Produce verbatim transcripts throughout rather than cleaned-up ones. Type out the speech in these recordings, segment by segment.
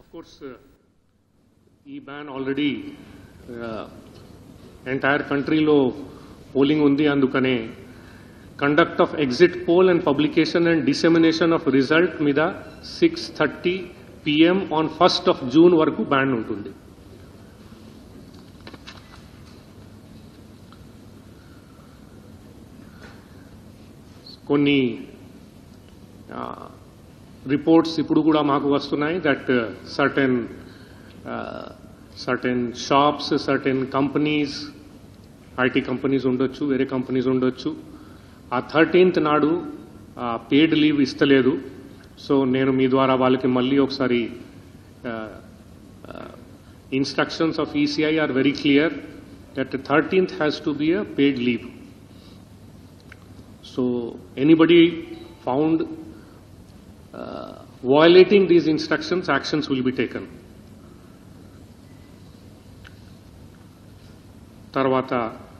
Of course, uh, E-ban already uh, entire country lo polling undi andukane conduct of exit poll and publication and dissemination of result mida six thirty p m on first of June వరకు ban ఉంటుంది. కొన్ని reports ఇప్పుడు కూడా మాకు వస్తున్నాయి that certain certain shops certain companies IT companies ఉండొచ్చు వేరే companies ఉండొచ్చు ఆ థర్టీన్త్ నాడు పేడ్ లీవ్ ఇస్తలేదు. సో నేను మీ ద్వారా వాళ్ళకి మళ్ళీ ఒకసారి instructions of ECI are very clear that thirteenth has to be a paid leave. So anybody found uh, violating these instructions, actions will be taken. తర్వాత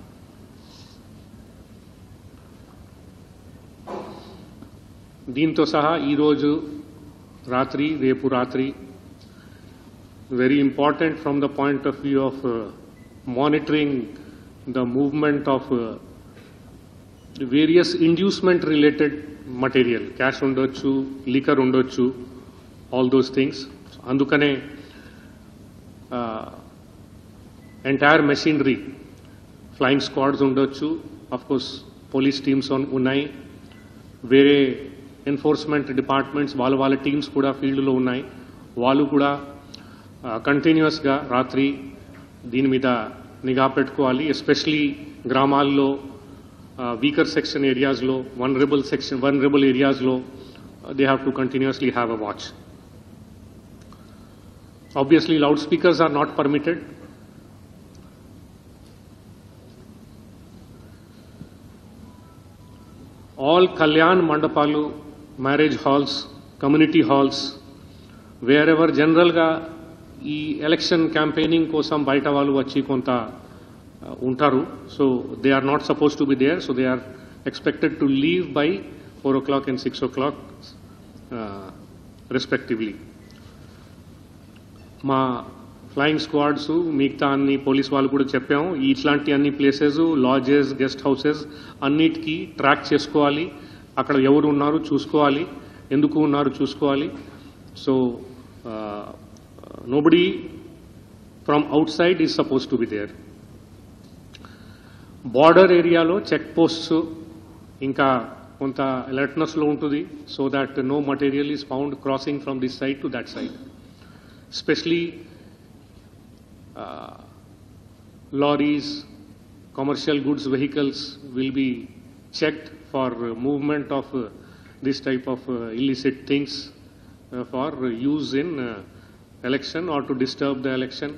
దీంతో సహా ఈరోజు రాత్రి రేపు రాత్రి very important from the point of view of monitoring the movement of various inducement related material cash ఉండొచ్చు liquor ఉండొచ్చు all those things. అందుకనే ఎంటైర్ మెషినరీ ఫ్లయింగ్ స్క్వాడ్స్ ఉండొచ్చు, అఫ్ కోర్స్ పోలీస్ టీమ్స్ ఉన్నాయి, వేరే ఎన్ఫోర్స్మెంట్ డిపార్ట్మెంట్స్ వాళ్ళ వాళ్ళ teams కూడా ఫీల్డ్లో ఉన్నాయి. వాళ్ళు కూడా కంటిన్యూస్గా రాత్రి దీని మీద నిఘా పెట్టుకోవాలి. ఎస్పెషలీ గ్రామాల్లో Uh, weaker section areas low, vulnerable section, vulnerable areas low, uh, they have to continuously have a watch. Obviously, loudspeakers are not permitted. All Kalyan Mandapalu, marriage halls, community halls, wherever general ga ee election campaigning kosam baita valu vachi konta ఉంటారు. So they are not suppose to be there. So they are expected to leave by four o'clock and six o'clock respectively. మా flying squads మిగతా అన్ని police వాళ్ళు కూడా చెప్పాము, ఇట్లాంటి అన్ని places lodges guest houses అన్నిటికీ ట్రాక్ చేసుకోవాలి. అక్కడ ఎవరు ఉన్నారు చూసుకోవాలి, ఎందుకు ఉన్నారు చూసుకోవాలి. So nobody from outside is suppose to be there. Border ఏరియాలో చెక్ పోస్ట్స్ ఇంకా కొంత అలర్ట్నెస్లో ఉంటుంది so that no material is found crossing from this side to that side. Especially lorries, commercial goods vehicles will be checked for movement of this type of illicit things for use in election or to disturb the election.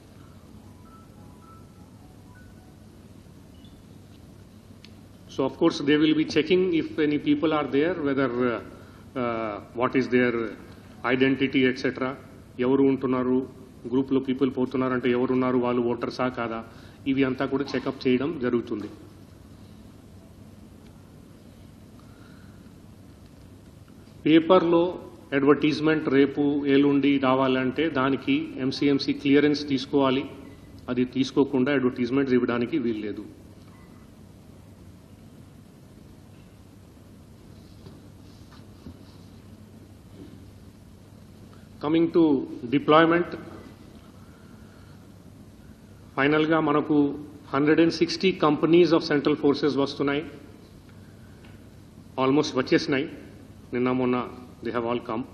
So of course they will be checking if any people are there, whether uh, uh, what is their identity et cetera. ఎవరు ఉంటున్నారు, గ్రూప్లో people పోతున్నారంటే ఎవరు ఉన్నారు, వాళ్ళు ఓటర్సా కాదా, ఇవి అంతా కూడా చెకప్ చేయడం జరుగుతుంది. పేపర్లో అడ్వర్టైజ్మెంట్ రేపు ఏలుండి రావాలంటే దానికి ఎంసీఎంసీ క్లియరెన్స్ తీసుకోవాలి. అది తీసుకోకుండా అడ్వర్టైజ్మెంట్స్ ఇవ్వడానికి వీల్లేదు. కమింగ్ టు డిప్లాయ్మెంట్, ఫైనల్గా మనకు hundred and sixty companies of central forces వస్తున్నాయి, ఆల్మోస్ట్ వచ్చేసినాయి నిన్న మొన్న, దే హ్యావ్ ఆల్ కమ్.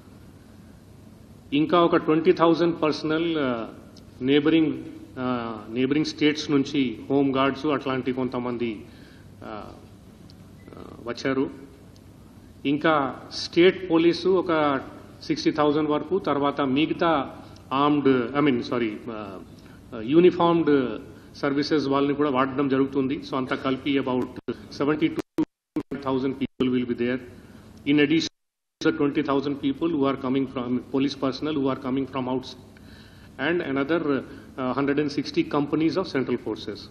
ఇంకా ఒక twenty thousand personnel neighbouring neighbouring states నుంచి హోమ్ గార్డ్స్ అట్లాంటి కొంతమంది వచ్చారు. ఇంకా స్టేట్ పోలీసు ఒక సిక్స్టీ థౌజండ్ వరకు, తర్వాత మిగతా armed I mean sorry uniformed services వాళ్ళని కూడా వాడడం జరుగుతుంది. సో అంతా కలిపి about seventy two thousand people will be there. In addition twenty thousand people who are coming from police personnel who are coming from out and another hundred and sixty companies of central forces.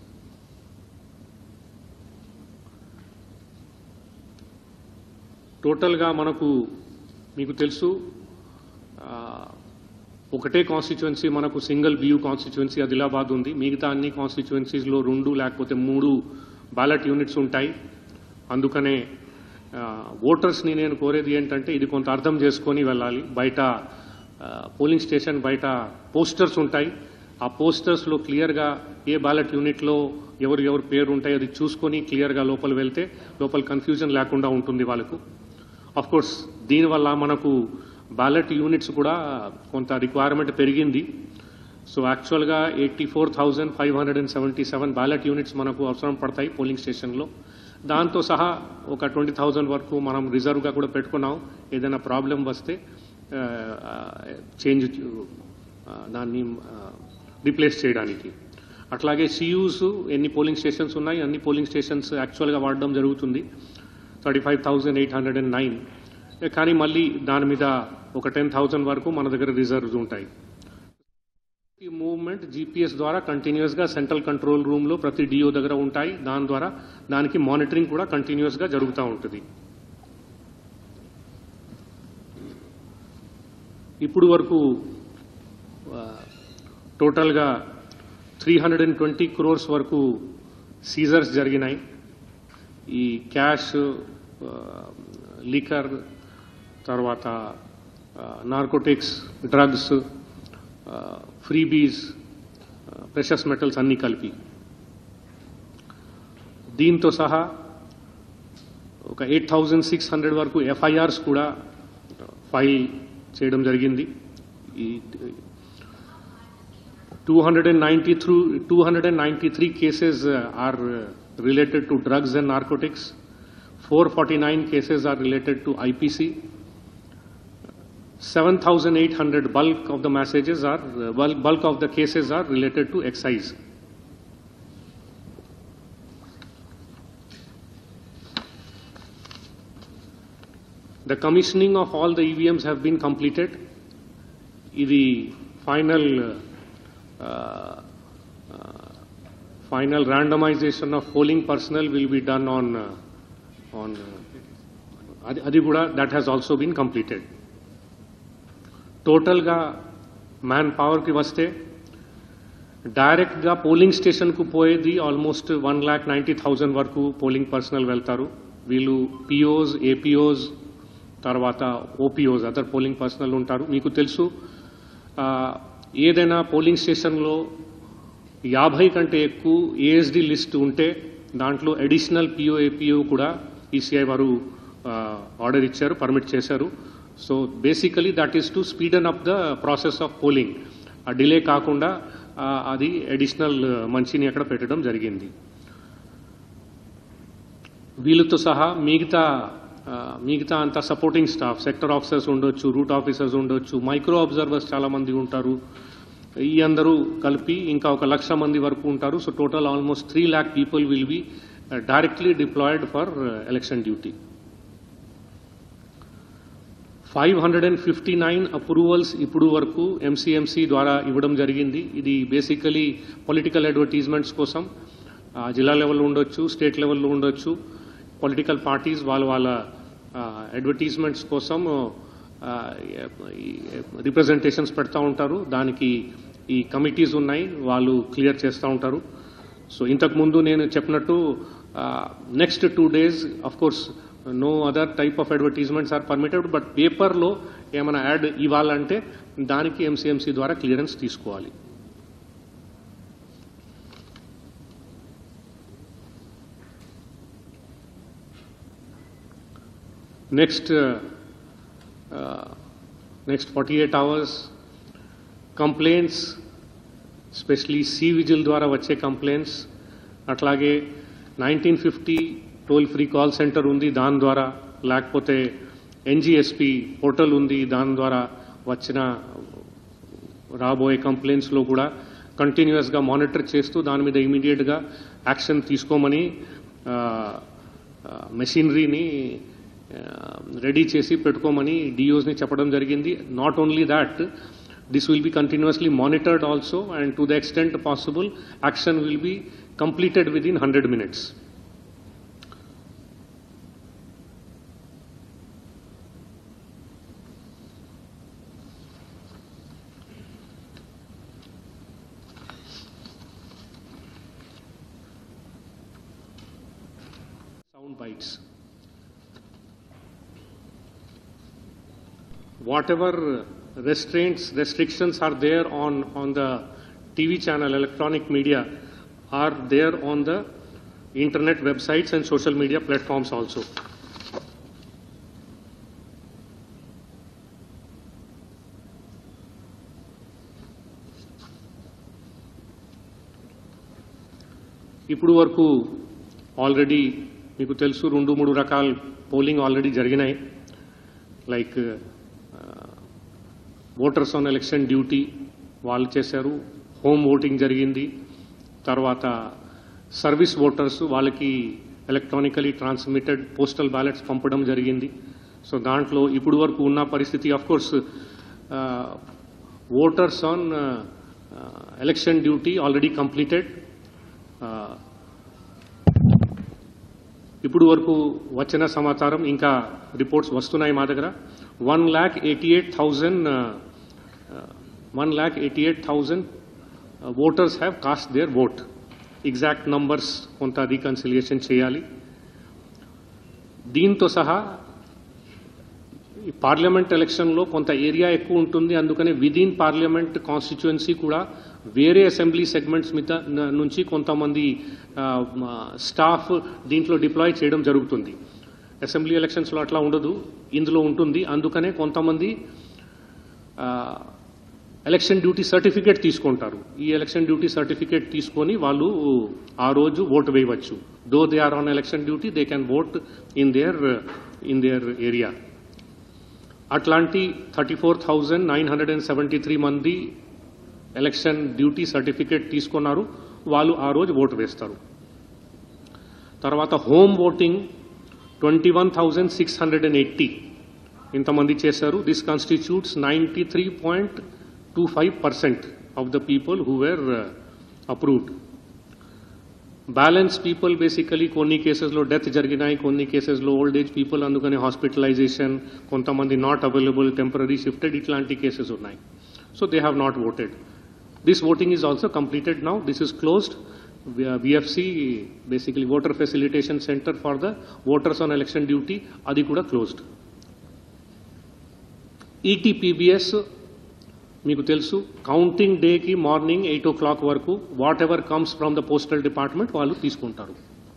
టోటల్గా మనకు మీకు తెలుసు ఒకటే constituency మనకు single BU constituency Adilabad ఉంది. మిగతా అన్ని కాన్స్టిట్యుయెన్సీస్లో రెండు లేకపోతే మూడు బ్యాలెట్ యూనిట్స్ ఉంటాయి. అందుకనే ఓటర్స్ని నేను కోరేది ఏంటంటే ఇది కొంత అర్థం చేసుకొని వెళ్ళాలి. బయట పోలింగ్ స్టేషన్ బయట పోస్టర్స్ ఉంటాయి. ఆ పోస్టర్స్లో క్లియర్గా ఏ బ్యాలెట్ యూనిట్లో ఎవరు ఎవరు పేరు ఉంటాయి అది చూసుకొని క్లియర్గా లోపల వెళ్తే లోపల కన్ఫ్యూజన్ లేకుండా ఉంటుంది వాళ్ళకు. ఆఫ్ కోర్స్ దీనివల్ల మనకు బ్యాలెట్ యూనిట్స్ కూడా కొంత రిక్వైర్మెంట్ పెరిగింది. సో యాక్చువల్గా eighty four thousand five hundred and seventy seven ballot units మనకు అవసరం పడతాయి పోలింగ్ స్టేషన్లో. దాంతో సహా ఒక ట్వంటీ థౌజండ్ వరకు మనం రిజర్వ్గా కూడా పెట్టుకున్నాం. ఏదైనా ప్రాబ్లం వస్తే చేంజ్ దాన్ని రీప్లేస్ చేయడానికి. అట్లాగే సియూస్ ఎన్ని పోలింగ్ స్టేషన్స్ ఉన్నాయి అన్ని పోలింగ్ స్టేషన్స్ యాక్చువల్గా వాడడం జరుగుతుంది. Thirty five thousand eight hundred and nine కానీ మళ్ళీ దాని మీద ఒక టెన్ థౌజండ్ వరకు మన దగ్గర రిజర్వ్స్ ఉంటాయి. ఈ మూవ్మెంట్ జీపీఎస్ ద్వారా కంటిన్యూస్గా సెంట్రల్ కంట్రోల్ రూమ్లో ప్రతి డిఓ దగ్గర ఉంటాయి. దాని ద్వారా దానికి మానిటరింగ్ కూడా కంటిన్యూస్గా జరుగుతూ ఉంటుంది. ఇప్పుడు వరకు టోటల్గా three hundred and twenty crores వరకు సీజర్స్ జరిగినాయి. ఈ క్యాష్, లికర్, తర్వాత narcotics, drugs, freebies, precious metals అన్నీ కలిపి. దీంతో సహా ఒక ఎయిట్ థౌజండ్ సిక్స్ హండ్రెడ్ వరకు ఎఫ్ఐఆర్స్ కూడా ఫైల్ చేయడం జరిగింది. ఈ two hundred and ninety through two hundred and ninety three cases are related to drugs and narcotics. four forty-nine cases are related to I P C. seven thousand eight hundred bulk of the messages are uh, bulk of the cases are related to excise. The commissioning of all the E V Ms have been completed. The final uh, uh, final randomization of polling personnel will be done on uh, on uh, adi kuda that has also been completed. Total ga manpower ki vaste direct ga polling station ku poyedi almost one lakh ninety thousand varaku polling personnel veltaru. Veelu P Os, A P Os, tarvata O P Os other polling personnel untaru. Meeku telusu ఏదైనా polling స్టేషన్లో యాభై కంటే ఎక్కువ ASD list ఉంటే దాంట్లో additional PO APO కూడా ECI వారు order ఇచ్చారు, పర్మిట్ చేశారు. So basically that is to speed up the process of polling. ఆ డిలే కాకుండా అది అడిషనల్ మంచిని అక్కడ పెట్టడం జరిగింది. వీళ్ళతో సహా మిగతా మిగతా అంతా సపోర్టింగ్ స్టాఫ్, సెక్టర్ ఆఫీసర్స్ ఉండొచ్చు, రూట్ ఆఫీసర్స్ ఉండొచ్చు, మైక్రో అబ్జర్వర్స్ చాలా మంది ఉంటారు. ఈ అందరూ కలిపి ఇంకా ఒక లక్ష మంది వరకు ఉంటారు. So total almost three lakh people will be directly deployed for election duty. Five hundred and fifty nine approvals ఇప్పుడు వరకు ఎంసీఎంసీ ద్వారా ఇవ్వడం జరిగింది. ఇది బేసికలీ పొలిటికల్ అడ్వర్టైజ్మెంట్స్ కోసం జిల్లా లెవెల్లో ఉండొచ్చు, స్టేట్ లెవెల్లో ఉండొచ్చు. పొలిటికల్ పార్టీస్ వాళ్ళ వాళ్ళ అడ్వర్టైజ్మెంట్స్ కోసం రిప్రజెంటేషన్స్ పెడతా ఉంటారు. దానికి ఈ కమిటీస్ ఉన్నాయి, వాళ్ళు క్లియర్ చేస్తూ ఉంటారు. సో ఇంతకుముందు నేను చెప్పినట్టు next two days of course no other type of advertisements are permitted. But పేపర్లో ఏమైనా యాడ్ ఇవ్వాలంటే దానికి ఎంసీఎంసీ ద్వారా క్లియరెన్స్ తీసుకోవాలి. Next next forty eight hours complaints, especially C vigil ద్వారా వచ్చే కంప్లైంట్స్, అట్లాగే nineteen fifty toll free call centre ఉంది, దాని ద్వారా, లేకపోతే ఎన్జిఎస్పి పోర్టల్ ఉంది, దాని ద్వారా వచ్చిన రాబోయే కంప్లైంట్స్లో కూడా కంటిన్యూస్గా మానిటర్ చేస్తూ దాని మీద ఇమీడియట్గా యాక్షన్ తీసుకోమని మెషినరీని రెడీ చేసి పెట్టుకోమని డిఓస్ని చెప్పడం జరిగింది. Not only that, this will be continuously monitored also and to the extent possible action will be completed within hundred minutes. sound bites. Whatever restraints, restrictions are there on, on the T V channel, electronic media, are there on the internet websites and social media platforms also. ఇప్పుడు వరకు already మీకు తెలుసు రెండు మూడు రకాల polling already జరిగినాయి. Like voters on election duty వాళ్ళు చేశారు, హోమ్ ఓటింగ్ జరిగింది, తర్వాత సర్వీస్ ఓటర్స్ వాళ్ళకి ఎలక్ట్రానికలీ ట్రాన్స్మిటెడ్ పోస్టల్ బ్యాలెట్స్ పంపడం జరిగింది. సో దాంట్లో ఇప్పుడు వరకు ఉన్న పరిస్థితి of course voters on election duty already completed. ఇప్పుడు వరకు వచ్చిన సమాచారం ఇంకా రిపోర్ట్స్ వస్తున్నాయి మా దగ్గర. One lakh eighty eight thousand one lakh eighty eight thousand voters have cast their vote. Exact numbers కొంత రీకన్సిలియేషన్ చేయాలి. దీంతో సహా పార్లమెంట్ ఎలక్షన్లో కొంత ఏరియా ఎక్కువ ఉంటుంది, అందుకనే విదిన్ పార్లమెంట్ కాన్స్టిట్యుయెన్సీ కూడా వేరే అసెంబ్లీ సెగ్మెంట్స్ మీద నుంచి కొంతమంది స్టాఫ్ దీంట్లో డిప్లాయ్ చేయడం జరుగుతుంది. అసెంబ్లీ ఎలక్షన్స్లో అట్లా ఉండదు, ఇందులో ఉంటుంది. అందుకనే కొంతమంది ఎలక్షన్ డ్యూటీ సర్టిఫికేట్ తీసుకుంటారు. ఈ ఎలక్షన్ డ్యూటీ సర్టిఫికేట్ తీసుకొని వాళ్ళు ఆ రోజు ఓటు వేయవచ్చు. Though they are on election duty they can vote in their in their area. అట్లాంటి thirty four thousand nine hundred and seventy three మంది ఎలక్షన్ డ్యూటీ సర్టిఫికేట్ తీసుకున్నారు, వాళ్ళు ఆ రోజు ఓటు వేస్తారు. తర్వాత home voting twenty one thousand six hundred and eighty ఇంతమంది చేశారు. This constitutes ninety three point two five percent of the people who were approved. Balance people basically కొన్ని కేసెస్లో డెత్ జరిగినాయి, కొన్ని కేసెస్లో ఓల్డ్ ఏజ్ పీపుల్, అందుకని హాస్పిటలైజేషన్, కొంతమంది not available, temporary shifted, ఇట్లాంటి కేసెస్ ఉన్నాయి. So they have not voted. This voting is also completed now. This is closed. V F C, basically Voter Facilitation Center for the voters on election duty, adi kuda closed. E T P B S, meeku telusu, counting day ki morning eight o'clock varaku, whatever comes from the postal department, vallu teeskuntaru.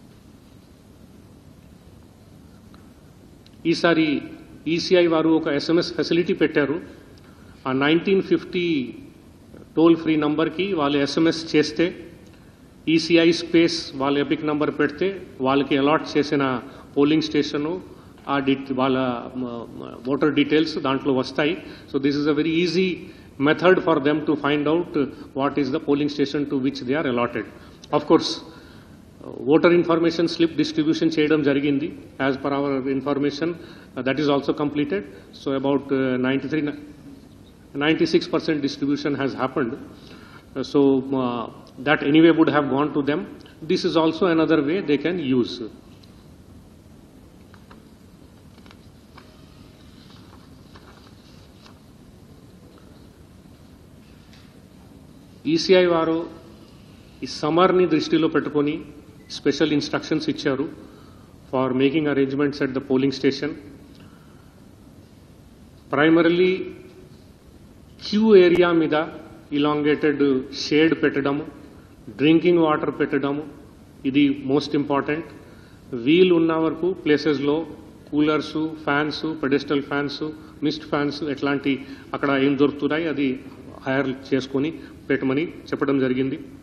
ఈసారి ఈసీఐ వారు ఒక SMS facility పెట్టారు. ఆ nineteen fifty toll free నంబర్కి వాళ్ళు SMS చేస్తే ECI space వాళ్ళ ఎపిక్ నంబర్ పెడితే వాళ్ళకి అలాట్ చేసిన పోలింగ్ స్టేషను ఆ డి వాళ్ళ ఓటర్ డీటెయిల్స్ దాంట్లో వస్తాయి. So this is a very easy method for them to find out what is the polling station to which they are allotted. Of course voter information slip distribution చేయడం జరిగింది. As per our information that is also completed. So about ninety three ninety-six percent distribution has happened. Uh, so uh, that anyway would have gone to them. This is also another way they can use. E C I వారు ఈ సమ్మర్ని దృష్టిలో పెట్టుకొని special instructions ఇచ్చారు for making arrangements at the polling station. Primarily queue area మీద elongated shade పెట్టడము, drinking water పెట్టడము, ఇది మోస్ట్ ఇంపార్టెంట్. వీల్ ఉన్న వరకు ప్లేసెస్లో coolers, fans, pedestal fans, mist fans ఎట్లాంటి అక్కడ ఏం దొరుకుతున్నాయి అది హైర్ చేసుకొని పెట్టమని చెప్పడం జరిగింది.